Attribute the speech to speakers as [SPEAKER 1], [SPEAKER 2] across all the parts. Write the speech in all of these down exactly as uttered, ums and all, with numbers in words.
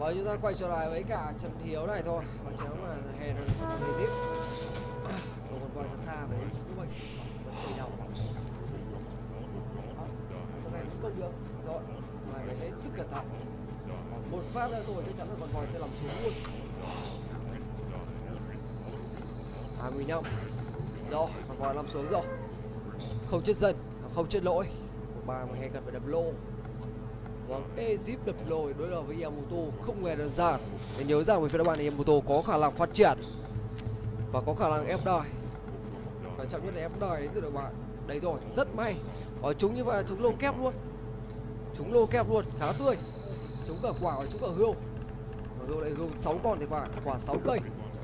[SPEAKER 1] Và chúng ta quay trở lại với cả trận thi đấu này thôi. Và chéo mà hè nó đầy zip. Một con quay xa xa với chúng mình vẫn đầy đầu. Trận này vẫn công được. Rồi, phải phải hết sức cẩn thận. Một phát nữa thôi chắc chắn là con voi sẽ làm xuống luôn. hai mươi lăm. Rồi, con voi làm xuống rồi. Không chết dần, không chết lỗi. Ba mươi hai cần phải đập lô. Vâng, Egypt đập lô đối đầu với Yamamoto không hề đơn giản. Để nhớ rằng với phía bạn Yamamoto có khả năng phát triển và có khả năng ép đài. Quan trọng nhất là ép đài đến từ đội bạn. Đấy rồi, rất may. Ở chúng như vậy là chúng lô kép luôn. Chúng lô kép luôn, khá tươi. Chúng cả quả và chúng cả hươu. Hươu lại hươu sáu con thì phải, quả sáu cây.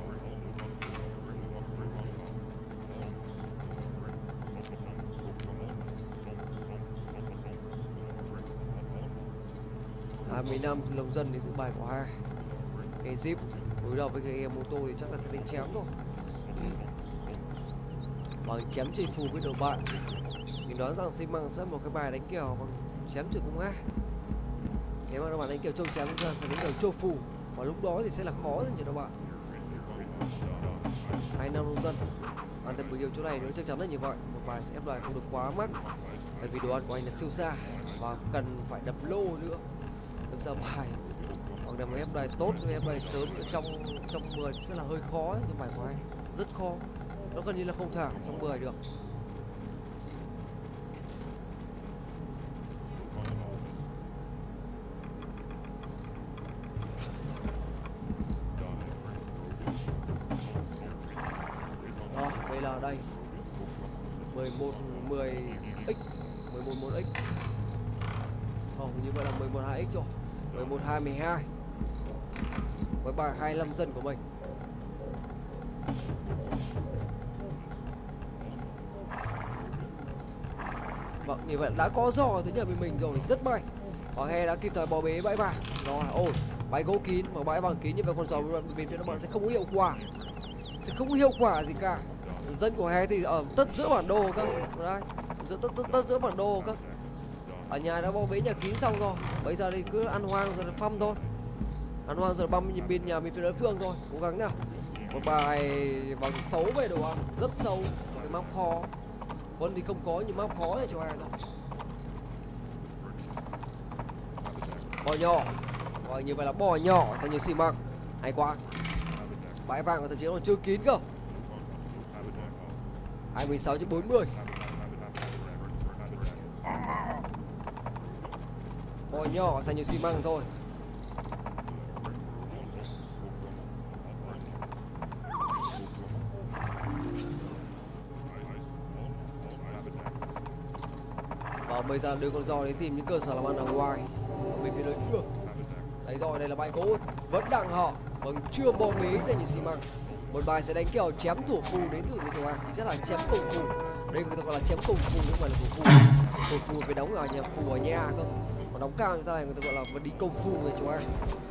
[SPEAKER 1] hai mươi năm lồng dân đến từ bài của hai Egypt đối đầu với cái Yamamoto thì chắc là sẽ đánh chém thôi. Bằng chém chỉ phù với đội bạn. Mình đoán rằng xi măng sẽ một cái bài đánh kiểu bằng chém trừ công a. Nếu mà các bạn đánh kiểu trâu chém chúng ta sẽ đánh kiểu trâu phù, và lúc đó thì sẽ là khó hơn cho các bạn. Hai năm lồng dân. Bản thân buổi chỗ này nếu chắc chắn là như vậy, một bài sẽ ép đài không được quá mắc, bởi vì đồ ăn của anh là siêu xa và cần phải đập lô nữa. Đâm ra bài hoặc là một ép đài tốt, ép đài sớm ở trong trong mười sẽ là hơi khó nhưng bài của anh rất khó, nó gần như là không thẳng trong mười được. Đó, đây là đây mười một mười x mười một một x. Không, như vậy là mười một hai x rồi. mười một hai mười hai. Với bài hai mươi lăm dân của mình. Vâng, như vậy đã có giò thứ nhất với mình rồi, rất may. Ở he đã kịp thời bỏ bế bãi vàng. Rồi, ôi, bãi gỗ kín mà bãi vàng kín như vậy con giò bên phía bạn sẽ không có hiệu quả. Sẽ không có hiệu quả gì cả. Dân của he thì ở tất giữa bản đồ các. Đây, tất, tất, tất, tất giữa bản đồ các. Ở nhà đã bao bế nhà kín xong rồi, bây giờ thì cứ ăn hoang rồi phăm thôi, ăn hoang rồi băm bên nhà mình phía đối phương thôi, cố gắng nào. Một bài bằng xấu về đồ ăn, rất sâu, một cái map khó, con thì không có nhưng map khó để cho ai rồi. Bò nhỏ, và như vậy là bò nhỏ thành nhiều xi măng, hay quá. Bãi vàng và thậm chí còn chưa kín cơ. hai mươi sáu trên bốn mươi. Bò nhỏ thành nhiều xi măng thôi. Và bây giờ đưa con giò đến tìm những cơ sở làm ăn ở ngoài bên phía đối phương. Đấy rồi, đây là bãi gỗ vẫn đang họ, vẫn chưa bò bế ra nhiều xi măng. Một bài sẽ đánh kiểu chém thủ phù đến từ cái thủ hàng, chính xác là chém cầu phù. Đây người ta gọi là chém cầu phù nhưng mà là thủ phù. Cầu phù phải đóng ở nhà phù ở nhà cơ. Còn đóng cao như thế này người ta gọi là vẫn đi công phu rồi chú anh.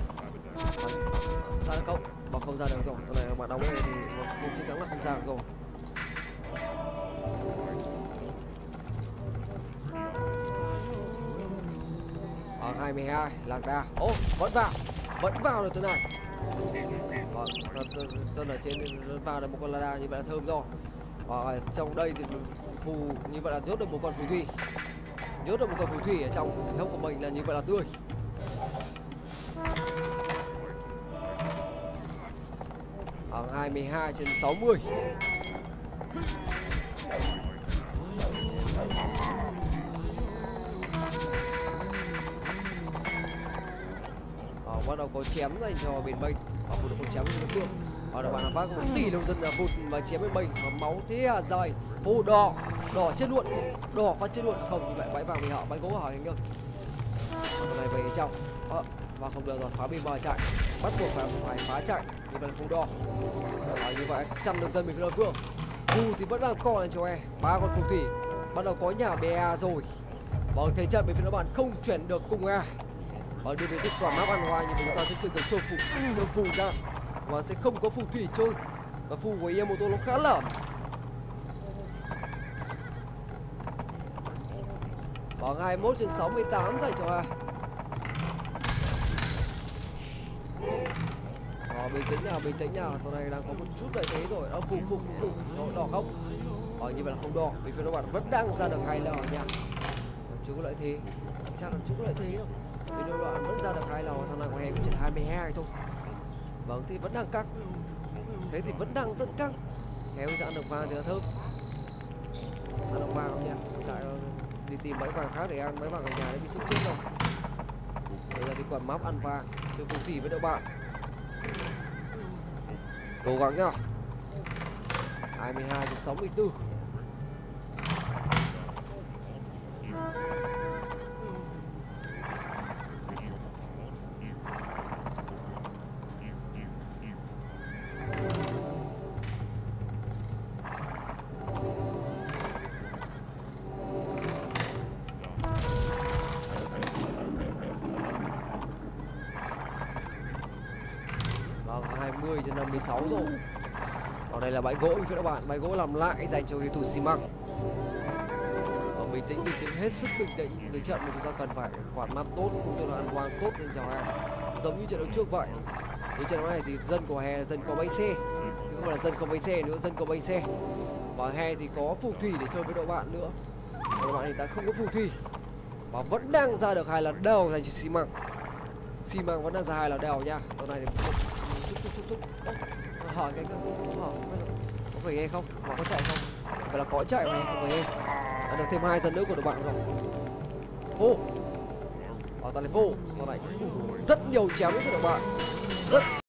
[SPEAKER 1] Ra được không? Mà không ra được rồi. Cái này mà đóng này thì không chắc chắn là không ra được rồi. Ở hai mươi hai lạc đà. Ô, vẫn vào. Vẫn vào được thế này. Vâng, tân ở trên vào được một con lạc như vậy là thơm rồi. Và trong đây thì phù như vậy là nhốt được một con phù thủy. Nhốt được một con phù thủy ở trong hông của mình là như vậy là tươi. Ở hai mươi hai trên sáu mươi. Ờ, bắt đầu có chém dành cho bên mình. Và một con chém bên đối phương. Ở đó bạn làm phát một tỷ nông dân là vụt và chém bên mình và máu thế à rời. Phù đỏ, đỏ chết luôn, đỏ phát chết luôn. Không, như vậy bãi vàng bị họ, bãi gỗ họ hình không. Con này về trong. Ờ, và không được rồi, phá bên bờ chạy. Bắt buộc phải phải phá chạy. Như vậy là phù đỏ. Và như vậy trăm nông dân bên phía đối phương. Phù thì vẫn đang còn lên cho e. Ba con phù thủy bắt đầu có nhà bê a rồi. Vâng, thế trận bên phía đối bạn không chuyển được cùng A. Và đưa về kết quả map ăn hoa, nhưng mà chúng ta sẽ chơi được chơi phù, chơi phù ra và sẽ không có phù thủy chơi. Và phù của Yamamoto nó khá lởm. Vâng, hai mươi mốt trên sáu mươi tám dành cho A. Ờ, bình tĩnh nào, bình tĩnh nào, tàu này đang có một chút lợi thế rồi. Đó, phục phục phục đỏ, đỏ không? Ờ, như vậy là không đỏ, vì phía các bạn vẫn đang ra được hai lò nha. Chưa có lợi thế, chắc là chưa có lợi thế đâu. Vì các bạn vẫn ra được hai lò, thằng này của Hè cũng chỉ là hai mươi hai thôi. Vâng, thì vẫn đang căng. Thế thì vẫn đang rất căng. Hè bây giờ ăn được vàng thì là thơm. Ăn được vàng không nha? Tại đi tìm máy vàng khác để ăn, máy vàng ở nhà đấy bị sốc chết rồi. Bây giờ đi quản map ăn vàng, chơi phù thủy với đội bạn. Cố gắng nhá. hai mươi hai đến sáu mươi tư. Vâng, hai mươi trên năm mươi sáu rồi. Ở đây là bãi gỗ với các bạn, bãi gỗ làm lại dành cho game thủ xi măng. Vâng, bình tĩnh, bình tĩnh, hết sức bình tĩnh. Cái trận mà chúng ta cần phải quản map tốt cũng như là ăn hoang tốt lên cho Hè. Giống như trận đấu trước vậy. Cái trận đấu này thì dân của Hè là dân có bánh xe, chứ không phải là dân có bánh xe nữa, dân có bánh xe. Và Hè thì có phù thủy để chơi với đội bạn nữa. Đội bạn thì ta không có phù thủy và vẫn đang ra được hai lần đầu dành cho xi măng. Xi măng vẫn đang ra hai lần đầu nha. Đội này thì chút chút chút chút. Hỏi cái hỏi có phải nghe không? Mà có chạy không? Phải là có chạy mà không phải nghe. Đã được thêm hai dân nữa của đội bạn rồi. Phô. Ở ta lấy phô. Con này rất nhiều chém với đội bạn. Rất